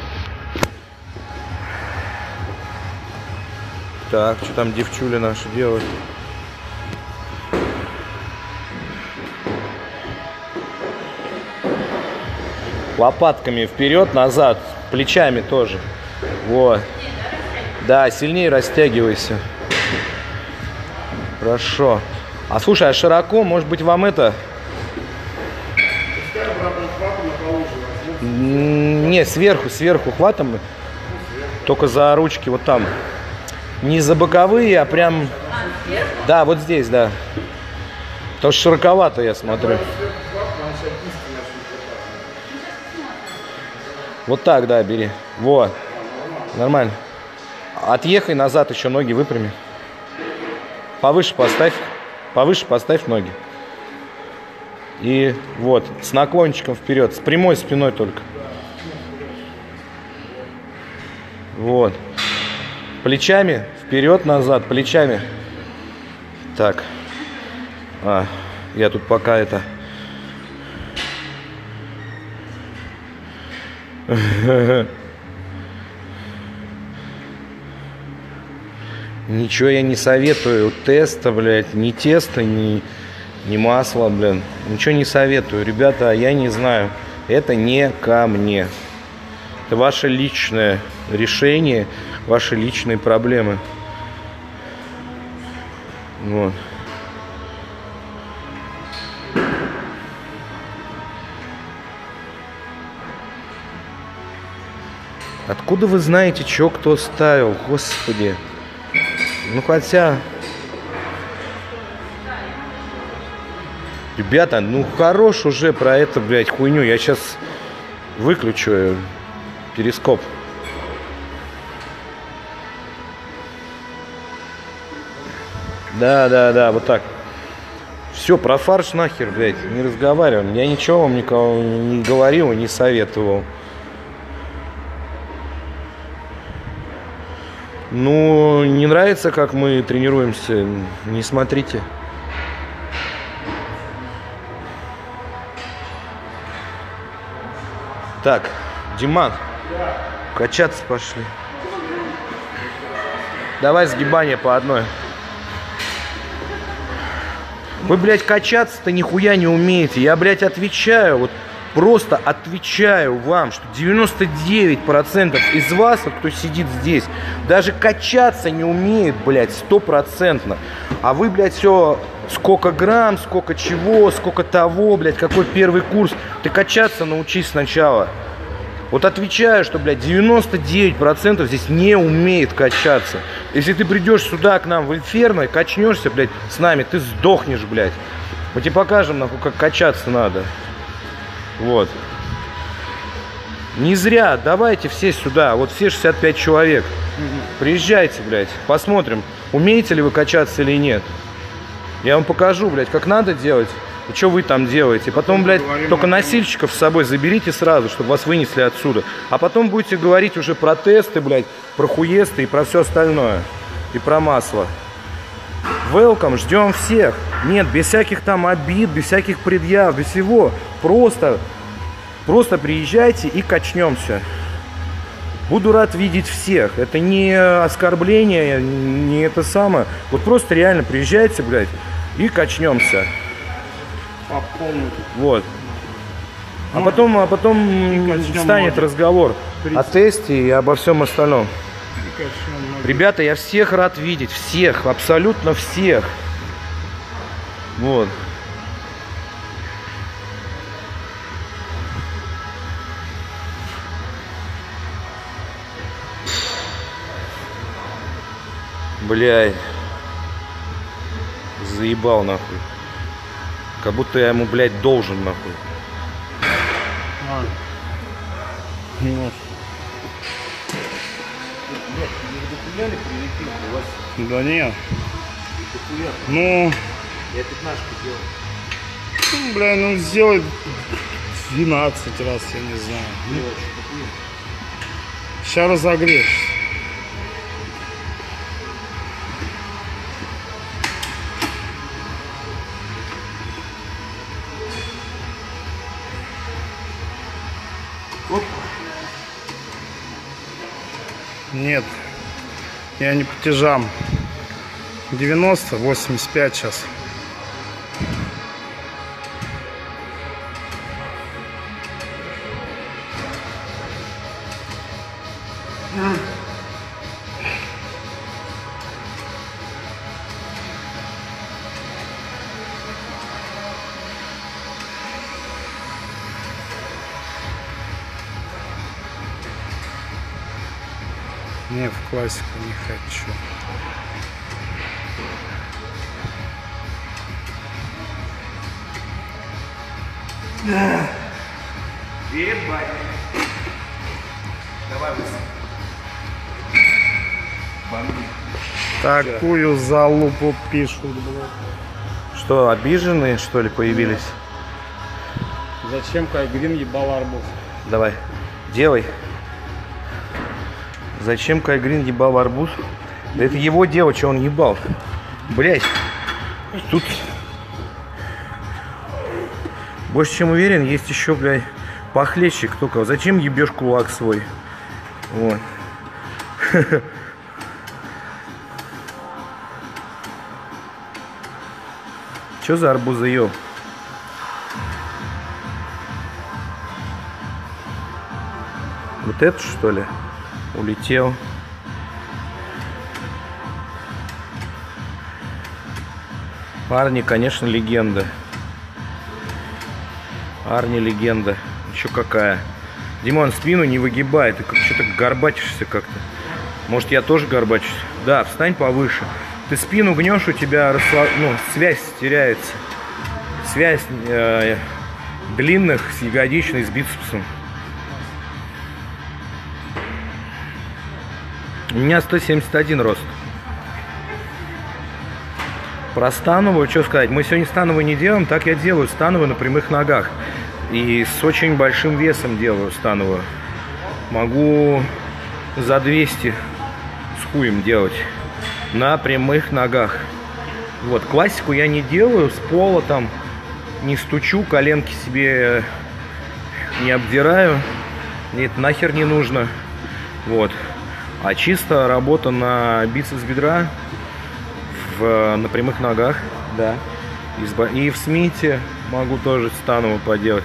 Так, что там девчули наши делают? Лопатками вперед, назад, плечами тоже. Вот. Да, сильнее растягивайся. Хорошо. А слушай, а широко, может быть, вам это... Не, сверху, сверху хватом. Только за ручки вот там. Не за боковые, а прям... Да, вот здесь, да. Потому что широковато, я смотрю. Вот так, да, бери. Вот. Nормально. Отъехай назад, еще ноги выпрями. Повыше поставь. Повыше поставь ноги. И вот, с наклончиком вперед. С прямой спиной только. Вот. Плечами вперед-назад. Плечами. Так. А, я тут пока это... Ничего я не советую. Теста, блядь, ни теста, ни, ни масла, блин. Ничего не советую. Ребята, я не знаю. Это не ко мне. Это ваше личное решение, ваши личные проблемы. Вот. Откуда вы знаете, что кто ставил? Господи. Ну хотя... Ребята, ну хорош уже про это, блядь, хуйню. Я сейчас выключу перископ. Да, да, да, вот так. Все, про фарш нахер, блядь, не разговариваем. Я ничего вам никого не говорил и не советовал. Ну, не нравится, как мы тренируемся, не смотрите. Так, Диман, качаться пошли. Давай сгибание по одной. Вы, блядь, качаться-то нихуя не умеете. Я, блядь, отвечаю, вот просто отвечаю вам, что девяносто девять процентов из вас, вот, кто сидит здесь, даже качаться не умеет, блядь, стопроцентно. А вы, блядь, все, сколько грамм, сколько чего, сколько того, блядь, какой первый курс. Ты качаться научись сначала. Вот отвечаю, что, блядь, девяносто девять процентов здесь не умеет качаться. Если ты придешь сюда к нам в Инферно и качнешься, блядь, с нами, ты сдохнешь, блядь. Мы тебе покажем, нахуй, как качаться надо. Вот. Не зря, давайте все сюда, вот все шестьдесят пять человек. Приезжайте, блядь, посмотрим, умеете ли вы качаться или нет. Я вам покажу, блядь, как надо делать и что вы там делаете. Потом, блядь, только носильщиков с собой заберите сразу, чтобы вас вынесли отсюда. А потом будете говорить уже про тесты, блядь, про хуесты и про все остальное. И про масло. Welcome, ждем всех. Нет, без всяких там обид, без всяких предъяв, без всего. Просто, просто приезжайте и качнемся. Буду рад видеть всех. Это не оскорбление, не это самое. Вот просто реально приезжайте, блядь, и качнемся. Вот. А потом, а потом станет разговор о тесте и обо всем остальном. Ребята, я всех рад видеть. Всех, абсолютно всех. Вот. Блядь. Заебал, нахуй. Как будто я ему, блядь, должен, нахуй. А. Ну. Да нет. Ну. Я пятнашку делал. Ну, бля, ну сделай двенадцать раз, я не знаю. Сейчас разогреешь. Нет, я не по тяжам. девяносто, восемьдесят пять сейчас. Не, в классику не хочу. Ебать. Давай бомби. Такую залупу пишут, блядь. Что, обиженные, что ли, появились? Зачем Кайгрин ебал арбуз? Давай, делай. Зачем Кайгрин ебал арбуз? Да это его дело, что он ебал. Блять. Тут больше чем уверен, есть еще, блядь, похлеще кто кого. Зачем ебешь кулак свой? Вот. Че за арбузоеб? Вот это, что ли? Улетел. Арни, конечно, легенда. Арни легенда. Еще какая. Димон, спину не выгибай. Ты что-то горбачишься как-то. Может, я тоже горбачусь? Да, встань повыше. Ты спину гнешь, у тебя расслаб... ну, связь теряется. Связь э, длинных с ягодичной, с бицепсом. У меня сто семьдесят один рост. Про становую, что сказать? Мы сегодня становую не делаем, так я делаю становую на прямых ногах. И с очень большим весом делаю становую. Могу за двести с хуем делать на прямых ногах. Вот, классику я не делаю, с пола там не стучу, коленки себе не обдираю. Мне это нахер не нужно. Вот. А чисто работа на бицепс бедра в, на прямых ногах, да. И, и в Смите могу тоже становую поделать.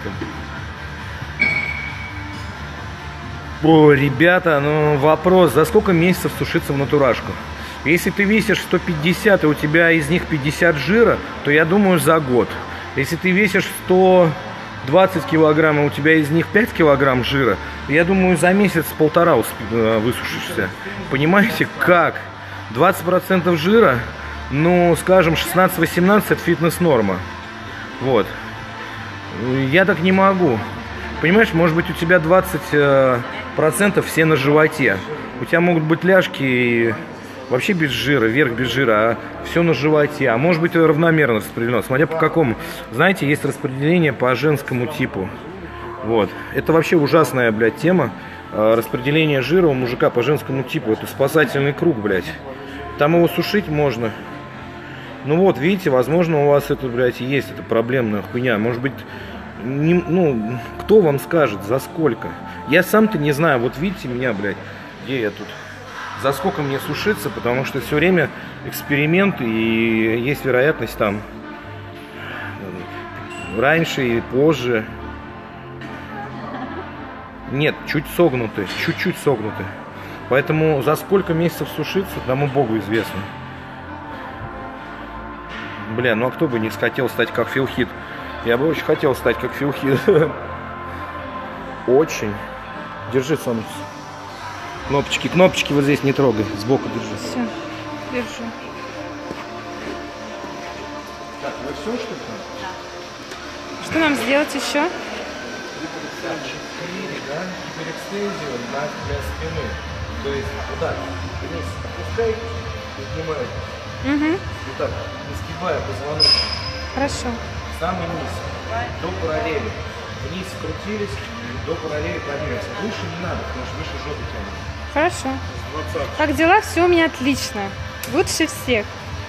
О, ребята, ну вопрос, за сколько месяцев сушиться в натурашку? Если ты весишь сто пятьдесят и у тебя из них пятьдесят жира, то я думаю за год. Если ты весишь сто двадцать килограмм, и у тебя из них пять килограмм жира, я думаю, за месяц-полтора высушишься. Понимаете, как? двадцать процентов жира, ну, скажем, шестнадцать-восемнадцать это фитнес-норма. Вот. Я так не могу. Понимаешь, может быть, у тебя двадцать процентов все на животе. У тебя могут быть ляжки вообще без жира, верх без жира, а все на животе. А может быть равномерно распределено, смотря по какому. Знаете, есть распределение по женскому типу. Вот. Это вообще ужасная, блядь, тема. Распределение жира у мужика по женскому типу. Это спасательный круг, блядь. Там его сушить можно. Ну вот, видите, возможно, у вас это, блядь, и есть эта проблемная хуйня. Может быть, не, ну, кто вам скажет, за сколько? Я сам-то не знаю. Вот видите меня, блядь, где я тут? За сколько мне сушиться, потому что все время эксперимент, и есть вероятность там раньше и позже. Нет, чуть согнуты, чуть-чуть согнуты. Поэтому за сколько месяцев сушиться, тому Богу известно. Бля, ну а кто бы не хотел стать как Фил Хит? Я бы очень хотел стать как Фил Хит. Очень. Держи, Сонус. Кнопочки, кнопочки вот здесь не трогай, сбоку держи. Все, держу. Так, вы все, что ли? Да. Что нам сделать еще? Да, гиперэкстензию для спины. То есть вот так, вниз опускай, поднимай. Угу. Вот так, не сгибая позвоночник. Хорошо. Самый низ, до параллели. Вниз крутились, до параллели поднялись. Выше не надо, потому что выше жопы тянет. Хорошо. Как дела? Все у меня отлично. Лучше всех.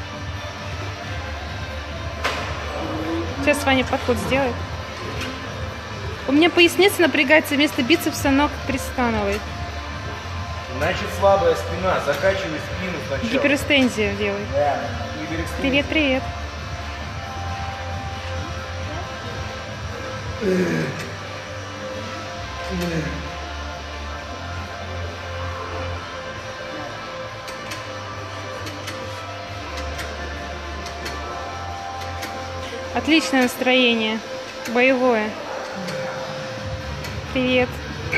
Сейчас Ваня подход сделает. У меня поясница напрягается вместо бицепса ног пристанывает. Значит, слабая спина. Закачивай спину сначала. Гиперэкстензию делай. Да, гиперэкстензию. Привет, привет. Отличное настроение. Боевое. Привет.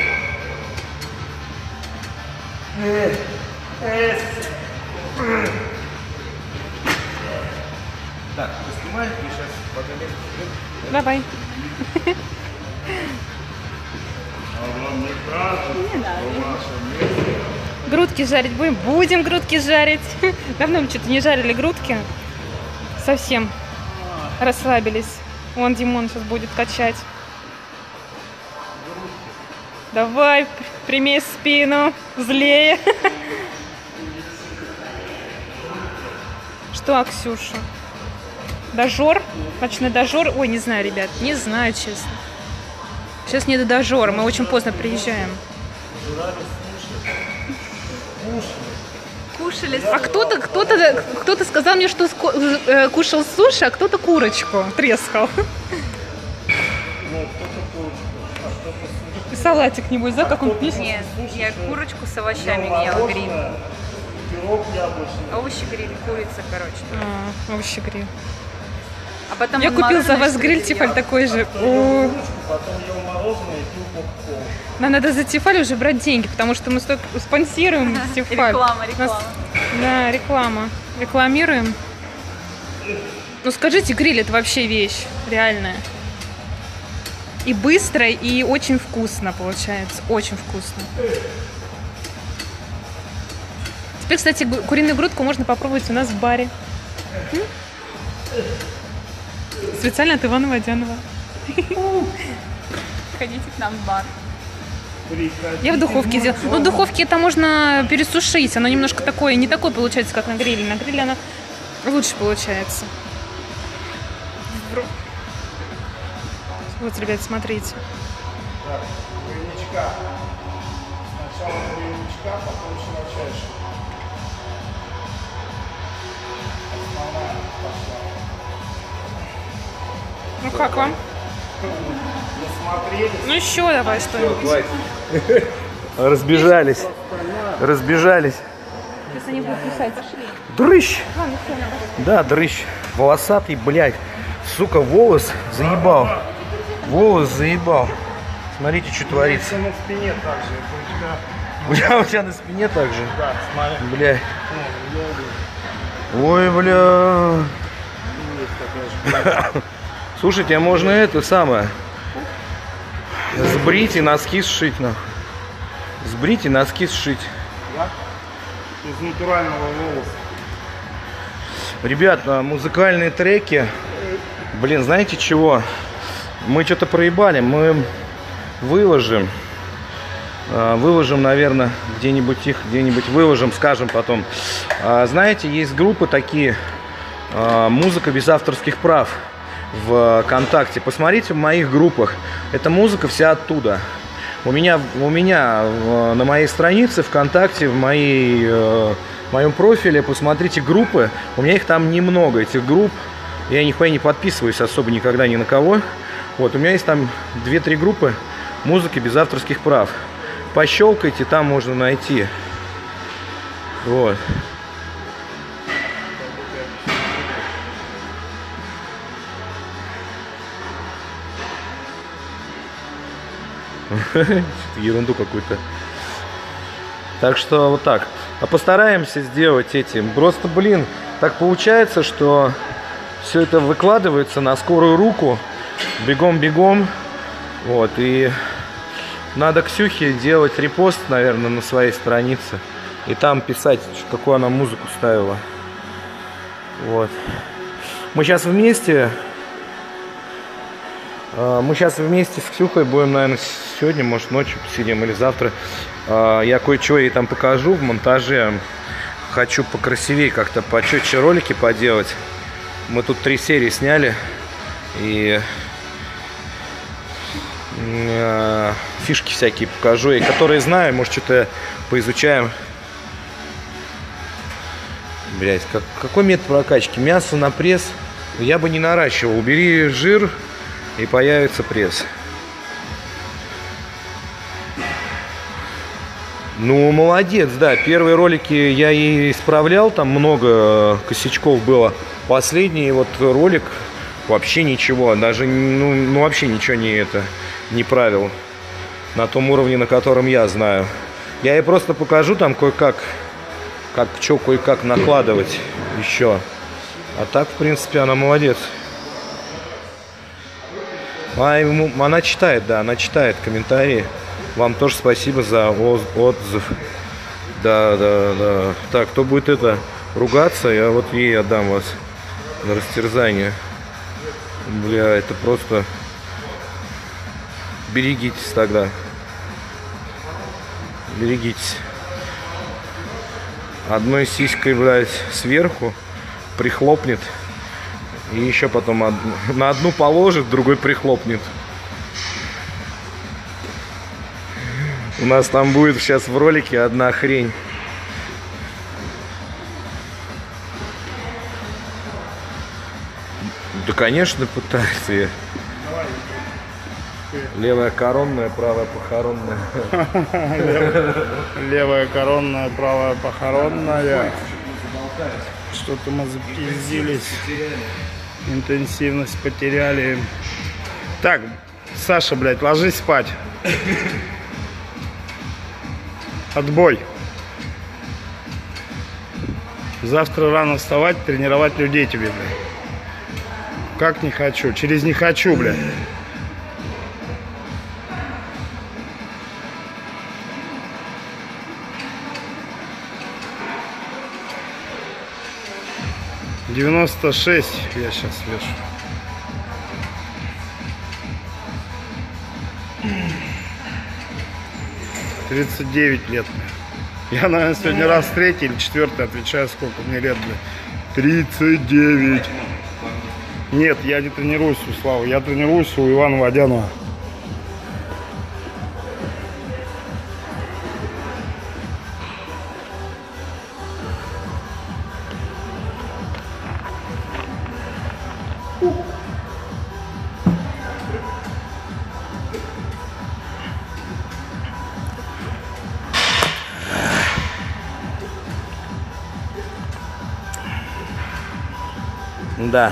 Так, ты снимаешь, и сейчас пока место. Давай. Грудки жарить будем? Будем грудки жарить. Давно мы что-то не жарили грудки. Совсем расслабились. Вон Димон сейчас будет качать. Давай, прими спину, злее. Что, Аксюша? Дожор? Ночной дожор? Ой, не знаю, ребят, не знаю, честно. Сейчас не до дожора, мы очень поздно приезжаем. Кушали. А кто-то, кто-то, кто-то сказал мне, что кушал суши, а кто-то курочку трескал. И салатик, небось, да, как он пишет? Нет, я курочку с овощами ела, гриль. Овощи гриль, курица, короче. А, овощи гриль. А потом Я купил за вас гриль, типа Тефаль такой же. О. Нам надо за Тефаль уже брать деньги, потому что мы столько спонсируем Тефаль. Реклама, реклама. Нас... Да, реклама. Рекламируем. Ну скажите, гриль это вообще вещь реальная. И быстро, и очень вкусно получается. Очень вкусно. Теперь, кстати, куриную грудку можно попробовать у нас в баре. М? Специально от Ивана Водянова. Ходите к нам в бар. Я в духовке делаю. Ну, в духовке это можно пересушить. Оно немножко такое, не такое получается, как на гриле. На гриле оно лучше получается. Вот, ребят, смотрите. Так, куреничка. Сначала куреничка, потом широчайший. Основная пошла. Ну, как вам? Насмотрелись. Ну, еще давай что-нибудь. Разбежались. Разбежались. Сейчас они будут писать. Дрыщ. Да, дрыщ. Волосатый, блядь. Сука, волос заебал. Волос заебал. Смотрите, что творится. На спине также. Это У тебя, у тебя на спине так же? Да, смотри. Бля. Ой, бля. Слушайте, а можно это самое? Сбрить и носки сшить, нахуй. Сбрить и носки сшить. Да? Из натурального волоса. Ребят, а, музыкальные треки. Блин, знаете чего? Мы что-то проебали. Мы выложим. а, Выложим, наверное, где-нибудь их, где-нибудь выложим, скажем потом. А, знаете, есть группы такие, а, музыка без авторских прав в ВКонтакте. Посмотрите в моих группах. Эта музыка вся оттуда. У меня, у меня в, на моей странице ВКонтакте, в, моей, э, в моем профиле, посмотрите группы. У меня их там немного, этих групп. Я нихуя не подписываюсь особо никогда ни на кого. Вот, у меня есть там две-три группы музыки без авторских прав. Пощелкайте, там можно найти. Вот. Ерунду какую-то. Так что вот так. А постараемся сделать этим. Просто, блин, так получается, что все это выкладывается на скорую руку. Бегом-бегом. Вот. И надо Ксюхе делать репост, наверное, на своей странице. И там писать, какую она музыку ставила. Вот. Мы сейчас вместе... Мы сейчас вместе с Ксюхой будем, наверное, сегодня, может, ночью посидим или завтра. Я кое-что ей там покажу в монтаже. Хочу покрасивее как-то, почетче ролики поделать. Мы тут три серии сняли. И фишки всякие покажу. И которые знаю, может, что-то поизучаем. Блять, как, какой метод прокачки? Мясо на пресс я бы не наращивал. Убери жир, и появится пресс. Ну, молодец, да. Первые ролики я и исправлял, там много косячков было. Последний вот ролик вообще ничего, даже, ну, ну вообще ничего не это, не правил. На том уровне, на котором я знаю. Я ей просто покажу там кое-как, как что кое-как накладывать еще. А так, в принципе, она молодец. А ему, она читает, да, она читает комментарии. Вам тоже спасибо за отзыв. Да, да, да. Так, кто будет это ругаться, я вот ей отдам вас на растерзание. Бля, это просто... Берегитесь тогда. Берегитесь. Одной сиськой, блядь, сверху прихлопнет. И еще потом од... на одну положит, другой прихлопнет. У нас там будет сейчас в ролике одна хрень. Да, конечно, пытается я. Левая коронная, правая похоронная. Левая коронная, правая похоронная. Что-то мы запиздились. Интенсивность потеряли. Так, Саша, блядь, ложись спать. Отбой. Завтра рано вставать, тренировать людей тебе, блядь. Как не хочу? Через не хочу, блядь. девяносто шесть я сейчас вешу. тридцать девять лет. Я, наверное, сегодня раз третий или четвертый отвечаю, сколько мне лет, блядь. тридцать девять. Нет, я не тренируюсь у Славы. Я тренируюсь у Ивана Водянова. Да.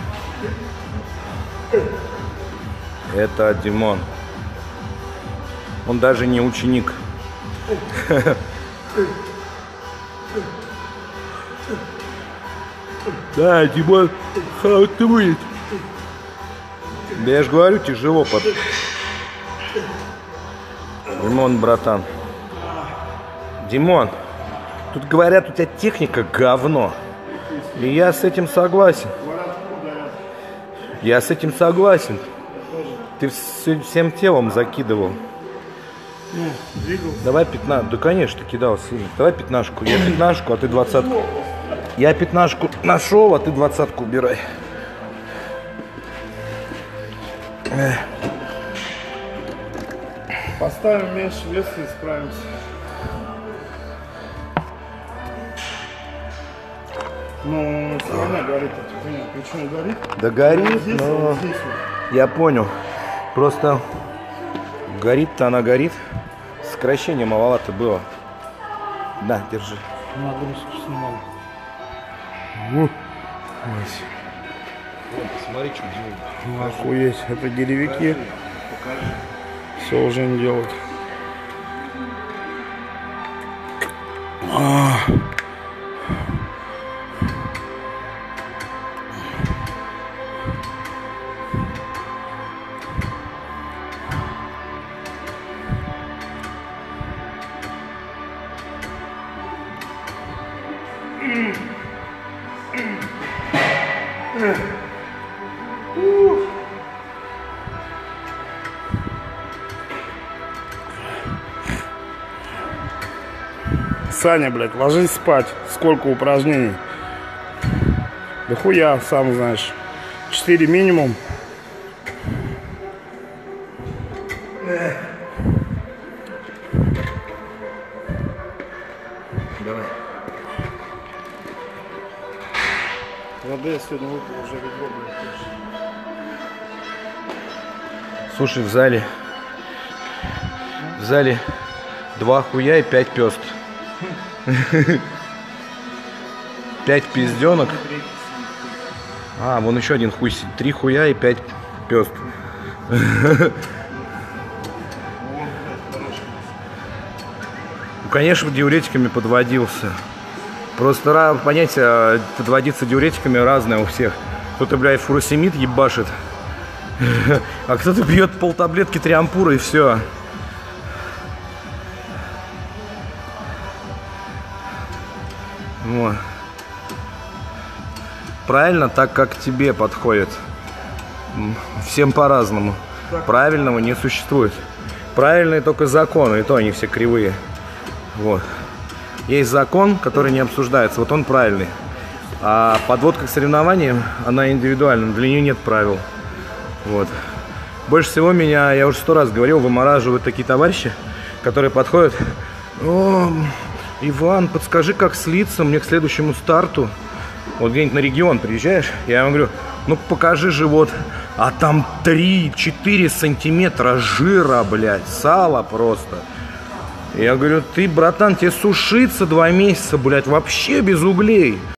Это Димон. Он даже не ученик. Да, Димон, how ты будет? Да я же говорю, тяжело под... Димон, братан. Димон, Тут говорят, у тебя техника говно. И я с этим согласен. Я с этим согласен. Ты вс- всем телом закидывал. Ну, двигался. Давай пятнашку. Да, конечно, ты кидал сильно. Давай пятнашку. Я пятнашку, а ты двадцатку. Я пятнашку нашел, а ты двадцатку убирай. Эх. Поставим меньше веса и справимся. Ну, все равно горит эта хуйня. Почему горит? Да горит, Здесь, но... вот здесь вот. Я понял. Просто горит-то она горит. Сокращение маловато было. Да, держи. Нагрузку снимал. Вот, посмотри, что делают. Ну, охуеть, это деревики. Все уже не делают. А. Саня, блядь, ложись спать. Сколько упражнений? Да хуя, сам знаешь. Четыре минимум. Давай. Воды я сегодня выпил уже ведро, блядь. Слушай, в зале В зале два хуя и пять пёст. Пять пизденок. А, вон еще один хуй сидит. Три хуя и пять пёст. Ну, конечно, диуретиками подводился. Просто понятие подводиться диуретиками разное у всех. Кто-то, блядь, фуросемид ебашит, а кто-то пьет полтаблетки триампура и все. Вот. Правильно, так как тебе подходит. Всем по-разному. Правильного не существует. Правильные только законы, и то они все кривые. Вот. Есть закон, который не обсуждается, вот он правильный. А подводка к соревнованиям, она индивидуальна, для нее нет правил. Вот. Больше всего меня, я уже сто раз говорил, вымораживают такие товарищи, которые подходят: о, Иван, подскажи, как слиться мне к следующему старту. Вот где-нибудь на регион приезжаешь, я ему говорю: ну покажи живот. А там три-четыре сантиметра жира, блядь, сала просто. Я говорю: ты, братан, тебе сушиться два месяца, блядь, вообще без углей.